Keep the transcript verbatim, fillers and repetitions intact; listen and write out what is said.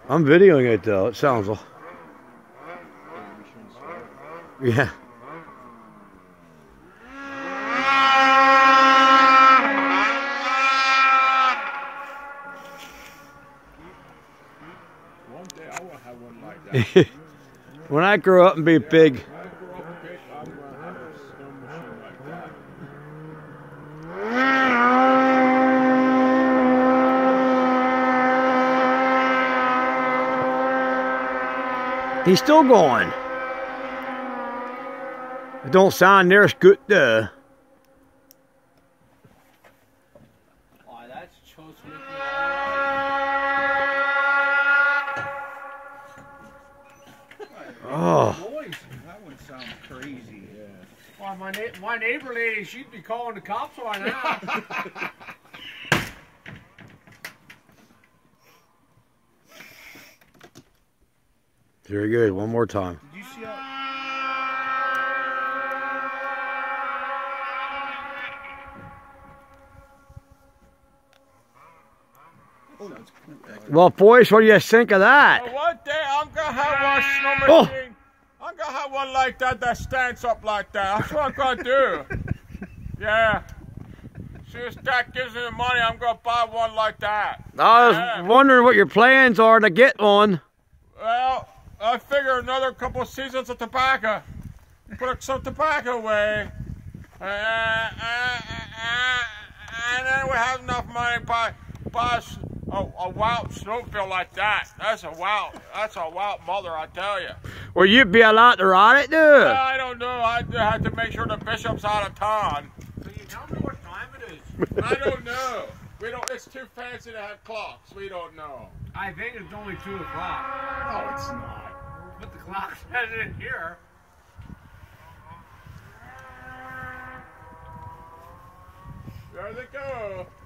I'm videoing it though. It sounds. Yeah. One day I will have one like that. When I grow up and be yeah, big. When I grow up big, I'm going to have a snow machine like that. He's still going. It don't sound near as good though. Oh, that's chose Oh. Noise. That one sounds crazy. Yeah. Well, my na my neighbor lady, she'd be calling the cops right now. Very good. One more time. Did you see how? Well, boys, what do you think of that? Well, one day I'm gonna have one snow Oh. machine. I'm gonna have one like that that stands up like that. That's what I'm gonna do. Yeah. As soon as Dad gives me the money, I'm gonna buy one like that. I was Yeah. wondering what your plans are to get one. Well, I figure another couple of seasons of tobacco. Put some tobacco away. Uh, uh, uh, uh, and then we have enough money to buy, buy a, a wild snowmobile like that. That's a wild, that's a wild mother, I tell you. Well, you'd be allowed to ride it, dude. I don't know. I have to make sure the bishop's out of town. Can you tell me what time it is? I don't know. We don't. It's too fancy to have clocks. We don't know. I think it's only two o'clock. No, it's not. But the clock says it here. There they go.